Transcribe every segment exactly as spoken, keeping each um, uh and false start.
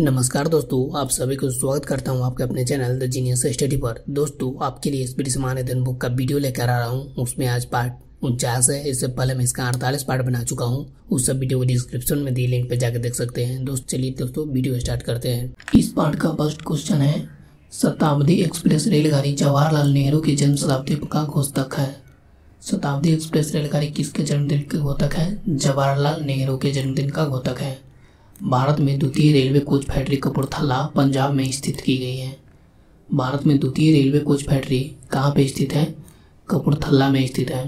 नमस्कार दोस्तों, आप सभी को स्वागत करता हूं आपके अपने चैनल द जीनियस स्टडी पर। दोस्तों, आपके लिए स्पीड समान दिन बुक का वीडियो लेकर आ रहा हूं। उसमें आज पार्ट उनचास है। इससे पहले मैं इसका अड़तालीस पार्ट बना चुका हूं। उस सब वीडियो को डिस्क्रिप्शन में दी लिंक पे जाकर देख सकते हैं। दोस्त चलिए दोस्तों वीडियो स्टार्ट करते हैं। इस पार्ट का फर्स्ट क्वेश्चन है, शताब्दी एक्सप्रेस रेलगाड़ी जवाहरलाल नेहरू की जन्म शताब्दी का घोषक है। शताब्दी एक्सप्रेस रेलगाड़ी किसके जन्मदिन के घोषक है? जवाहरलाल नेहरू के जन्मदिन का घोषक है। भारत में द्वितीय railway coach factory Kapurthala Punjab में स्थित की गई है। भारत में द्वितीय रेलवे कोच फैक्ट्री कहाँ पे स्थित है? कपूरथला में स्थित है।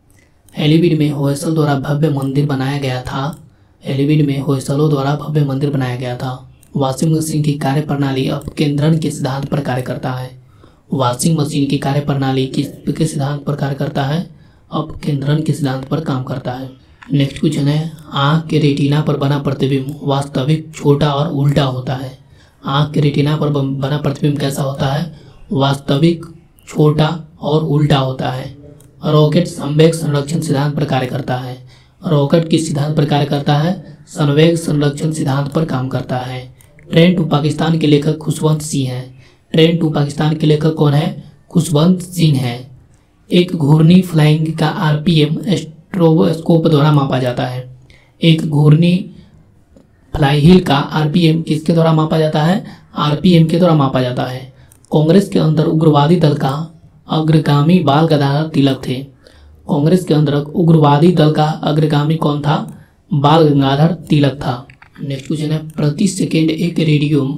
हेलीबीड में होयसल द्वारा भव्य मंदिर बनाया गया था। हेलीबीड में होयसलों द्वारा भव्य मंदिर बनाया गया था। वॉशिंग मशीन की कार्य प्रणाली अपकेंद्रण के सिद्धांत पर कार्य करता है। वॉशिंग मशीन की कार्य प्रणाली किसके सिद्धांत पर कार्य करता है? अपकेंद्रण के सिद्धांत पर काम करता है। नेक्स्ट क्वेश्चन है, आँख के रेटिना पर बना प्रतिबिंब वास्तविक छोटा और उल्टा होता है। आँख के रेटिना पर बना प्रतिबिंब कैसा होता है? वास्तविक छोटा और उल्टा होता है। रॉकेट संवेग संरक्षण सिद्धांत पर कार्य करता है। रॉकेट किस सिद्धांत पर कार्य करता है? संवेग संरक्षण सिद्धांत पर काम करता है। ट्रेन टू पाकिस्तान के लेखक खुशवंत सिंह है। ट्रेन टू पाकिस्तान के लेखक कौन है? खुशवंत सिंह है। एक घूर्णी फ्लाइंग का आरपीएम स्ट्रोबोस्कोप द्वारा मापा जाता है। एक घूर्णी फ्लाईहील का आरपीएम किसके द्वारा मापा जाता है? आरपीएम के द्वारा मापा जाता है। कांग्रेस के अंदर उग्रवादी दल का अग्रगामी बाल गंगाधर तिलक थे। कांग्रेस के अंदर उग्रवादी दल का अग्रगामी कौन था? बाल गंगाधर तिलक था। नेक्स्ट क्वेश्चन है, प्रति सेकेंड एक रेडियन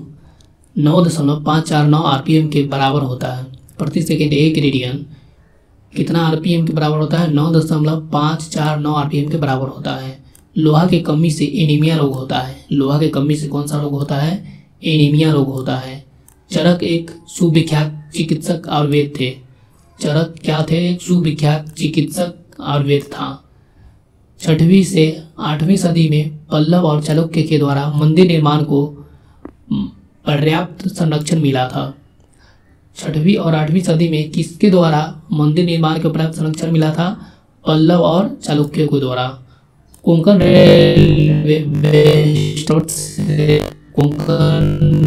नौ दशमलव पाँच चार नौ आरपीएम के बराबर होता है। प्रति सेकेंड एक रेडियन कितना आरपीएम के बराबर होता है? नौ दशमलव पाँच चार नौ आरपीएम के बराबर होता है। लोहा की कमी से एनीमिया रोग होता है। लोहा की कमी से कौन सा रोग होता है? एनीमिया रोग होता है। चरक एक सुविख्यात चिकित्सक आयुर्वेद थे। चरक क्या थे? एक सुविख्यात चिकित्सक आयुर्वेद था। छठवीं से आठवीं सदी में पल्लव और चालुक्य के द्वारा मंदिर निर्माण को पर्याप्त संरक्षण मिला था। छठवीं और आठवीं सदी में किसके द्वारा मंदिर निर्माण के पर्याप्त संरक्षण मिला था? पल्लव और चालुक्य के द्वारा। कोंकण कोंकण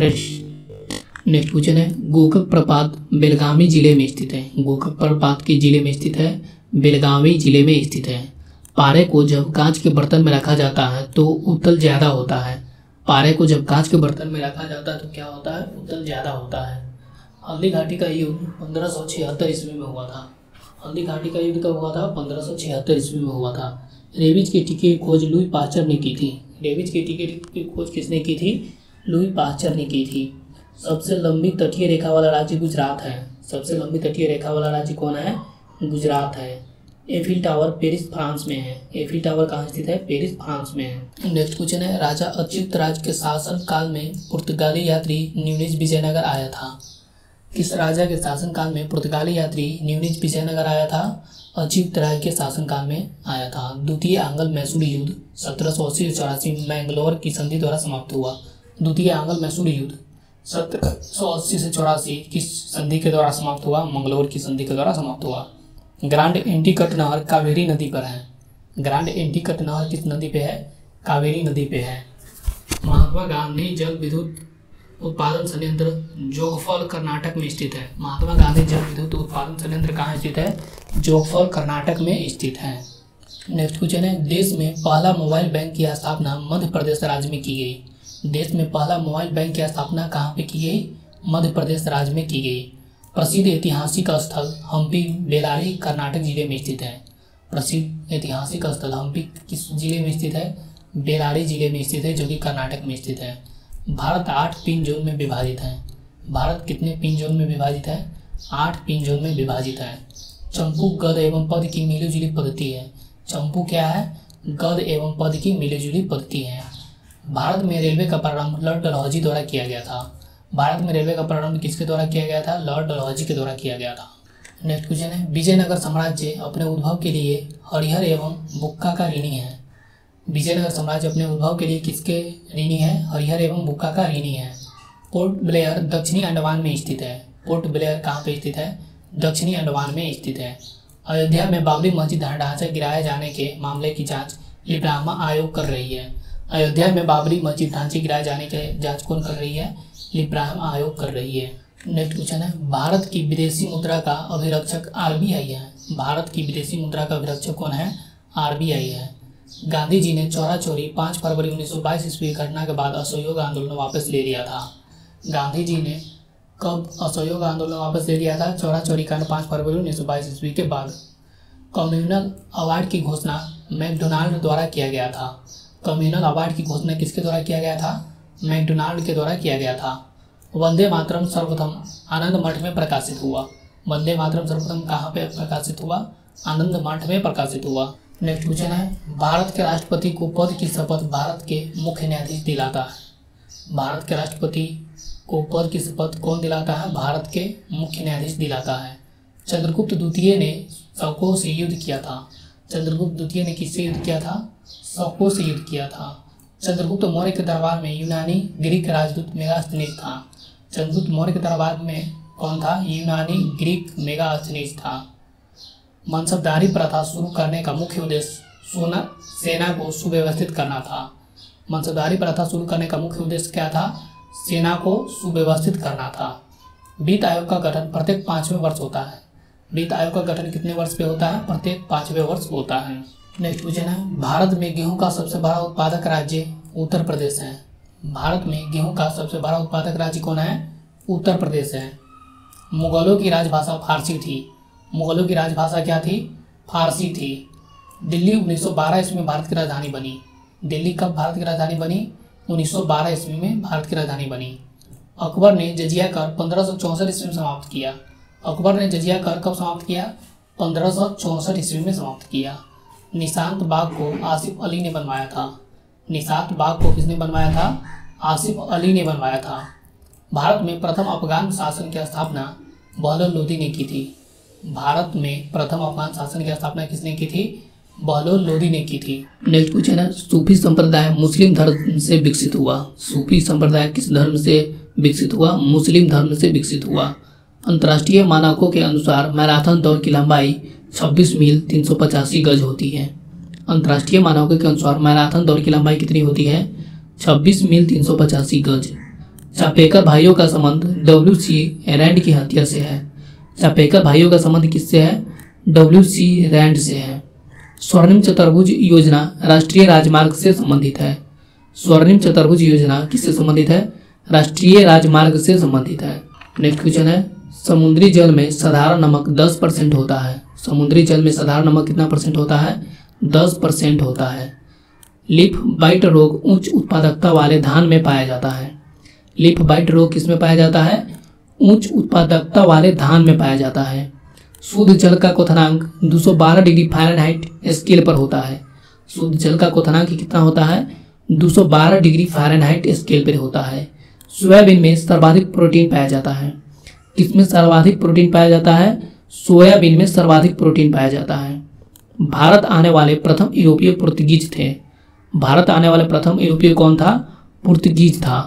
नेक्स्ट क्वेश्चन है, गोकक प्रपात बेलगावी जिले में स्थित है। गोकक प्रपात के जिले में स्थित है? बेलगावी जिले में स्थित है। पारे को जब कांच के बर्तन में रखा जाता है तो उतल ज्यादा होता है। पारे को जब कांच के बर्तन में रखा जाता है तो क्या होता है? उतल ज्यादा होता है। हल्दी घाटी का युद्ध पंद्रह सौ छिहत्तर ईस्वी में हुआ था। हल्दी घाटी का युद्ध कब हुआ था? पंद्रह सौ छिहत्तर ईस्वी में हुआ था। रेबिज के टीके की खोज लुई पास्चर ने की थी। रेबिज के टीके की खोज किसने की थी? लुई पास्चर ने की थी। सबसे लंबी तटीय रेखा वाला राज्य गुजरात है। सबसे लंबी तटीय रेखा वाला राज्य कौन है? गुजरात है। एफिल टावर पेरिस फ्रांस में है। एफिल टावर कहाँ स्थित है? पेरिस फ्रांस में है। नेक्स्ट क्वेश्चन है, राजा अच्युत राज के शासन काल में पुर्तगाली यात्री न्यूनीज विजयनगर आया था। किस राजा के शासनकाल में पुर्तगाली यात्री न्यूनीज विजयनगर आया था? अच्युत राय के शासनकाल में आया था। द्वितीय आंग्ल मैसूर युद्ध सत्रह सौ अस्सी चौरासी मैंगलोर की संधि द्वारा समाप्त हुआ। द्वितीय आंग्ल मैसूर युद्ध सत्रह सौ अस्सी से चौरासी किस संधि के द्वारा समाप्त हुआ? मंगलोर की संधि के द्वारा समाप्त हुआ। ग्रांड एंटीकट नहर कावेरी नदी पर है। ग्रांड एंटीकट नहर किस नदी पे है? कावेरी नदी पे है। महात्मा गांधी जल विद्युत उत्पादन संयंत्र जोगफल कर्नाटक में स्थित है। महात्मा गांधी जल विद्युत उत्पादन संयंत्र कहाँ स्थित है? जोगफल कर्नाटक में स्थित है। नेक्स्ट क्वेश्चन है, देश में पहला मोबाइल बैंक की स्थापना मध्य प्रदेश राज्य में की गई। देश में पहला मोबाइल बैंक की स्थापना कहाँ पे की गई? मध्य प्रदेश राज्य में की गई। प्रसिद्ध ऐतिहासिक स्थल हम्पी बेलारी कर्नाटक जिले में स्थित है। प्रसिद्ध ऐतिहासिक स्थल हम्पी किस जिले में स्थित है? बेलारी जिले में स्थित है, जो कि कर्नाटक में स्थित है। भारत आठ पिन जोन में विभाजित है। भारत कितने पिन जोन में विभाजित है? आठ पिन जोन में विभाजित है। चंपू गद एवं पद की मिलीजुली पद्धति है। चंपू क्या है? गद एवं पद की मिलीजुली पद्धति है। भारत में रेलवे का प्रारंभ लॉर्ड डलहौजी द्वारा किया गया था। भारत में रेलवे का प्रारंभ किसके द्वारा किया गया था? लॉर्ड डलहौजी के द्वारा किया गया था। नेक्स्ट क्वेश्चन है, विजयनगर साम्राज्य अपने उद्भव के लिए हरिहर एवं बुक्का का ऋणी है। विजयनगर साम्राज्य अपने उद्भव के लिए किसके ऋणी है? हरिहर एवं बुक्का का ऋणी है। पोर्ट ब्लेयर दक्षिणी अंडमान में स्थित है। पोर्ट ब्लेयर कहाँ पे स्थित है? दक्षिणी अंडमान में स्थित है। अयोध्या में बाबरी मस्जिद ढांचा गिराए जाने के मामले की जांच लिब्रामा आयोग कर रही है। अयोध्या में बाबरी मस्जिद ढांचे गिराए जाने के जांच कौन कर रही है? इब्राहिम आयोग कर रही है। नेक्स्ट क्वेश्चन है, भारत की विदेशी मुद्रा का अभिरक्षक आरबीआई है। भारत की विदेशी मुद्रा का अभिरक्षक कौन है? आरबीआई है। गांधी जी ने चौरा चौरी पाँच फरवरी उन्नीस सौ बाईस ईस्वी घटना के बाद असहयोग आंदोलन वापस ले लिया था। गांधी जी ने कब असहयोग आंदोलन वापस ले लिया था? चौरा चौरी कांड पाँच फरवरी उन्नीस सौ बाईस ईस्वी के बाद। कम्युनल अवार्ड की घोषणा मैकडोनाल्ड द्वारा किया गया था। कम्युनल अवार्ड की घोषणा किसके द्वारा किया गया था? मैकडोनाल्ड के द्वारा किया गया था। वंदे मातरम सर्वप्रथम आनंद मठ में प्रकाशित हुआ। वंदे मातरम सर्वप्रथम कहाँ पे प्रकाशित हुआ? आनंद मठ में प्रकाशित हुआ। नेक्स्ट क्वेश्चन है, भारत के राष्ट्रपति को पद की शपथ भारत के मुख्य न्यायाधीश दिलाता है। भारत के राष्ट्रपति को पद की शपथ कौन दिलाता है? भारत के मुख्य न्यायाधीश दिलाता है। चंद्रगुप्त द्वितीय ने शकों से युद्ध किया था। चंद्रगुप्त द्वितीय ने किससे युद्ध किया था? शकों से युद्ध किया था। चंद्रगुप्त मौर्य के दरबार में यूनानी ग्रीक राजदूत मेगास्थनीज था। चंद्रगुप्त मौर्य के दरबार में कौन था? यूनानी ग्रीक मेगास्थनीज था। मनसबदारी प्रथा शुरू करने का मुख्य उद्देश्य सोना सेना को सुव्यवस्थित करना था। मनसबदारी प्रथा शुरू करने का मुख्य उद्देश्य क्या था? सेना को सुव्यवस्थित करना था। वित्त आयोग का गठन प्रत्येक पाँचवें वर्ष होता है। वित्त आयोग का गठन कितने वर्ष पे होता है? प्रत्येक पाँचवें वर्ष होता है। नेक्स्ट क्वेश्चन है, भारत में गेहूं का सबसे बड़ा उत्पादक राज्य उत्तर प्रदेश है। भारत में गेहूं का सबसे बड़ा उत्पादक राज्य कौन है? उत्तर प्रदेश है। मुगलों की राजभाषा फारसी थी। मुगलों की राजभाषा क्या थी? फारसी थी। दिल्ली उन्नीस सौ बारह ईस्वी में भारत की राजधानी बनी। दिल्ली कब भारत की राजधानी बनी? उन्नीस सौ बारह ईस्वी में भारत की राजधानी बनी। अकबर ने जजिया कर पंद्रह सौ चौंसठ ईस्वी में समाप्त किया। अकबर ने जजिया कर कब समाप्त किया? पंद्रह सौ चौंसठ ईस्वी में समाप्त किया। निशांत बाग को आसिफ अली ने बनवाया था। निशांत बाग को किसने बनवाया था? आसिफ अली ने बनवाया था। भारत में प्रथम अफगान शासन की स्थापना बहलोल लोदी ने की थी। भारत में प्रथम अफगान शासन की स्थापना किसने की थी? बहलोल लोदी ने की थी। नेक्स्ट क्वेश्चन है, सूफी संप्रदाय मुस्लिम धर्म से विकसित हुआ। सूफी संप्रदाय किस धर्म से विकसित हुआ? मुस्लिम धर्म से विकसित हुआ। अंतर्राष्ट्रीय मानकों के अनुसार मैराथन दौड़ की लंबाई छब्बीस मील तीन सौ पचासी गज होती है। अंतर्राष्ट्रीय मानकों के अनुसार मैराथन दौड़ की लंबाई कितनी होती है? छब्बीस मील तीन सौ पचासी गज। चापेकर भाइयों का संबंध डब्ल्यू सी रैंड की हत्या से है। चापेकर भाइयों का संबंध किससे है? डब्ल्यू सी रैंड से है। स्वर्णिम चतुर्भुज योजना राष्ट्रीय राजमार्ग से संबंधित है। स्वर्णिम चतुर्भुज योजना किससे संबंधित है? राष्ट्रीय राजमार्ग से संबंधित है। नेक्स्ट क्वेश्चन है, समुद्री जल में साधारण नमक दस परसेंट होता है। समुद्री जल में साधारण नमक कितना परसेंट होता है? दस परसेंट होता है। लीफ बाइट रोग उच्च उत्पादकता वाले धान में पाया जाता है। लीफ बाइट रोग किसमें पाया जाता है? उच्च उत्पादकता वाले धान में पाया जाता है। शुद्ध जल का क्वथनांक दो सौ बारह डिग्री फ़ारेनहाइट स्केल पर होता है। शुद्ध जल का क्वथनांक कितना होता है? दो सौ बारह डिग्री फ़ारेनहाइट स्केल पर होता है। सोयाबीन में सर्वाधिक प्रोटीन पाया जाता है। किसमें सर्वाधिक प्रोटीन पाया जाता है? सोयाबीन में सर्वाधिक प्रोटीन पाया जाता है। भारत आने वाले प्रथम यूरोपीय पुर्तगीज थे। भारत आने वाले प्रथम यूरोपीय कौन था? पुर्तगीज था।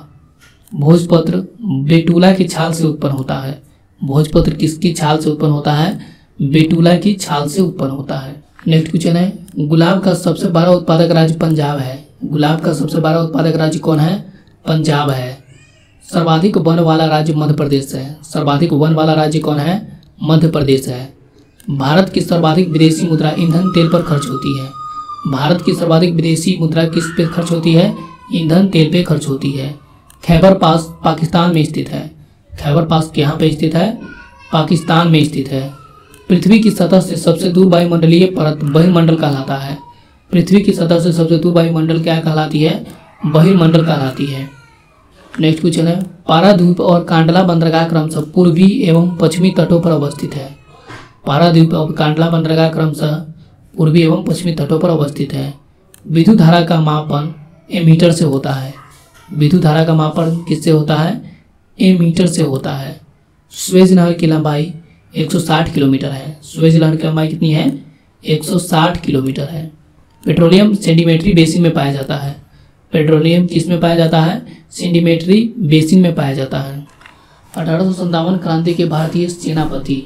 भोजपत्र बेटुला की छाल से उत्पन्न होता है। भोजपत्र किसकी छाल से उत्पन्न होता है? बेटुला की छाल से उत्पन्न होता है। नेक्स्ट क्वेश्चन है, गुलाब का सबसे बड़ा उत्पादक राज्य पंजाब है। गुलाब का सबसे बड़ा उत्पादक राज्य कौन है? पंजाब है। सर्वाधिक वन वाला राज्य मध्य प्रदेश है। सर्वाधिक वन वाला राज्य कौन है? मध्य प्रदेश है। भारत की सर्वाधिक विदेशी मुद्रा ईंधन तेल पर खर्च होती है। भारत की सर्वाधिक विदेशी मुद्रा किस पे खर्च होती है? ईंधन तेल पे खर्च होती है। खैबर पास पाकिस्तान में स्थित है। खैबर पास यहाँ पे स्थित है? पाकिस्तान में स्थित है। पृथ्वी की सतह से सबसे दूर वायुमंडलीय परत बहिर्मंडल कहलाता है। पृथ्वी की सतह से सबसे दूर वायुमंडल क्या कहलाती है? बहिर्मंडल कहलाती है। नेक्स्ट क्वेश्चन है, पारादीप और कांडला बंदरगाह क्रमशः पूर्वी एवं पश्चिमी तटों पर अवस्थित है। पारादीप और कांडला बंदरगाह क्रमशः पूर्वी एवं पश्चिमी तटों पर अवस्थित है। विद्युत धारा का मापन एमीटर से होता है। विद्युत धारा का मापन किससे होता है? एमीटर से होता है। स्वेज नहर की लंबाई एक सौ साठ किलोमीटर है। स्वेज नहर की लंबाई कितनी है? एक सौ साठ किलोमीटर है। पेट्रोलियम सेडिमेंट्री बेसिन में पाया जाता है। पेट्रोलियम किस में पाया जाता है? सेडिमेंट्री बेसिन में पाया जाता है। अठारह सौ संतावन क्रांति के भारतीय सेनापति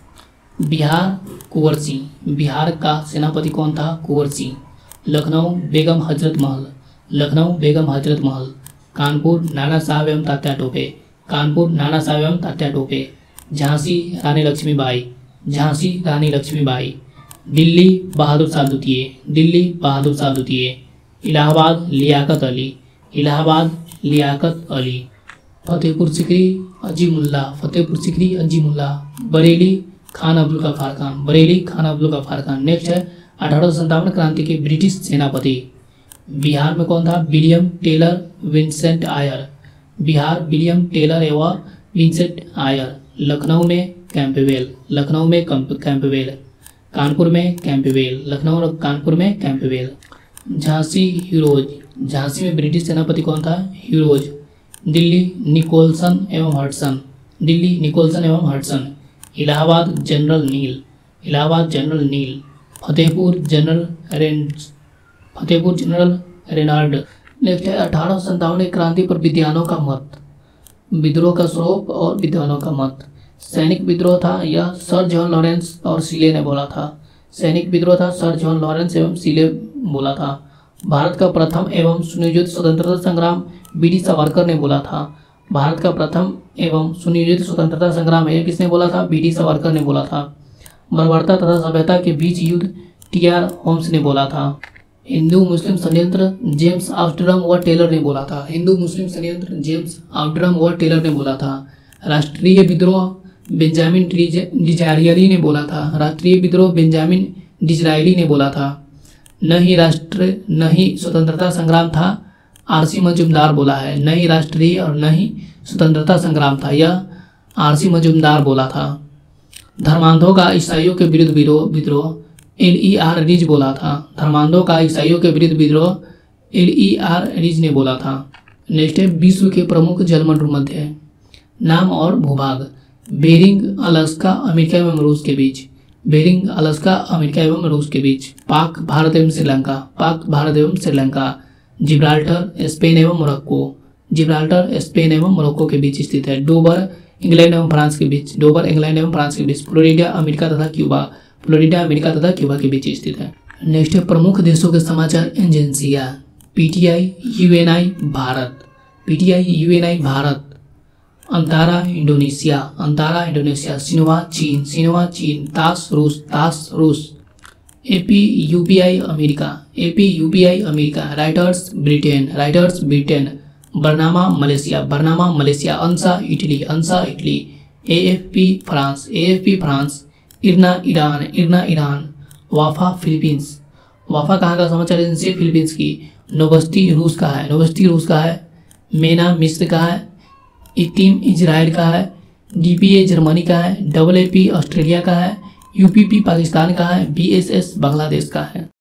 बिहार कुंवर सिंह। बिहार का सेनापति कौन था? कुंवर सिंह। लखनऊ बेगम हजरत महल। लखनऊ बेगम हजरत महल, कानपुर नाना साहब एवं तात्या टोपे, कानपुर नाना साहब एवं तात्या टोपे, झांसी रानी लक्ष्मीबाई, झांसी रानी लक्ष्मीबाई, दिल्ली बहादुर शाह द्वितीय, दिल्ली बहादुर शाह द्वितीय, इलाहाबाद लियाकत अली, इलाहाबाद लियाकत अली, फतेहपुर सिकरी अजीमुल्ला, फतेहपुर सिकरी अजीमुल्ला, बरेली खान अब्दुल गफ्फार खान, बरेली खान अब्दुल गफ्फार खान। नेक्स्ट है अठारह सौ सत्तावन क्रांति के ब्रिटिश सेनापति। बिहार में कौन था? William Taylor Vincent Eyre, Bihar William Taylor एवं विंसेंट आयर। लखनऊ में कैंपबेल, लखनऊ में कैंपबेल, कानपुर में कैंपबेल, लखनऊ और कानपुर में कैंपबेल। झांसी हीरोज, झांसी में ब्रिटिश सेनापति कौन था? हीरोज। दिल्ली निकोलसन एवं हडसन, दिल्ली निकोलसन एवं Hudson. Allahabad general Neill, Allahabad general Neill. Fatehpur general रेंज, फतेहपुर जनरल रेनाल्ड। नेक्स्ट है अठारह सौ सत्तावन क्रांति पर विद्वानों का मत, विद्रोह का स्वरूप और विद्वानों का मत। सैनिक विद्रोह था, यह सर जॉन लॉरेंस और सीले ने बोला था। सैनिक विद्रोह था, सर जॉन लॉरेंस एवं सीले बोला था। भारत का प्रथम एवं सुनियोजित स्वतंत्रता संग्राम बी डी सावरकर ने बोला था। भारत का प्रथम एवं सुनियोजित स्वतंत्रता संग्राम है किसने बोला था? बी डी सावरकर ने बोला था। बर्बरता तथा सभ्यता के बीच युद्ध टी आर होम्स ने बोला था। हिंदू मुस्लिम षड्यंत्र जेम्स आउस्ट्रम व टेलर ने बोला था। हिंदू मुस्लिम षड्यंत्र जेम्स आउस्ट्रम व टेलर ने बोला था। राष्ट्रीय विद्रोह बेंजामिन डिजारियली ने बोला था। राष्ट्रीय विद्रोह बेंजामिन डिजरायली ने बोला था। न ही राष्ट्र न ही स्वतंत्रता संग्राम था, आरसी मजूमदार बोला है। न ही राष्ट्रीय और न ही स्वतंत्रता संग्राम था, यह आरसी मजूमदार बोला था। धर्मांधों का ईसाइयों के विरुद्ध विद्रोह एल ई आर रिज बोला था। धर्मांधों का ईसाइयों के विरुद्ध विद्रोह एल ई आर रिज ने बोला था। नेक्स्ट है विश्व के प्रमुख जलमंडल मध्य। नाम और भूभाग। बेरिंग अलास्का अमेरिका एवं रूस के बीच, बेरिंग अलास्का अमेरिका एवं रूस के बीच। पाक भारत एवं श्रीलंका, पाक भारत एवं श्रीलंका। जिब्राल्टर स्पेन एवं मोरक्को, जिब्राल्टर स्पेन एवं मोरक्को के बीच स्थित है। डोबर इंग्लैंड एवं फ्रांस के बीच, डोबर इंग्लैंड एवं फ्रांस के बीच। फ्लोरिडा अमेरिका तथा क्यूबा, फ्लोरिडा अमेरिका तथा क्यूबा के बीच स्थित है। नेक्स्ट है प्रमुख देशों के समाचार एजेंसियां। PTI Uni Bharat, PTI Uni Bharat. Antara Indonesia, Antara Indonesia. Xinhua चीन, सिन्हुआ चीन। तास रूस, तास रूस। AP UPI America, AP UPI America. Writers Britain, writers Britain. बरनामा Malaysia, बरनामा Malaysia. अंसा Italy, अंसा Italy. AFP France, AFP France. इरना Iran, इरना Iran. वाफा Philippines, वाफा कहाँ का समाचार एजेंसी? फिलीपींस की। नोवस्टी रूस का है, नोवस्टी रूस का है। मेना मिस्र का है। इतिम इजराइल का है। डीपीए जर्मनी का है। डब्ल्यूएपी ऑस्ट्रेलिया का है। यूपीपी पाकिस्तान का है। बीएसएस बांग्लादेश का है।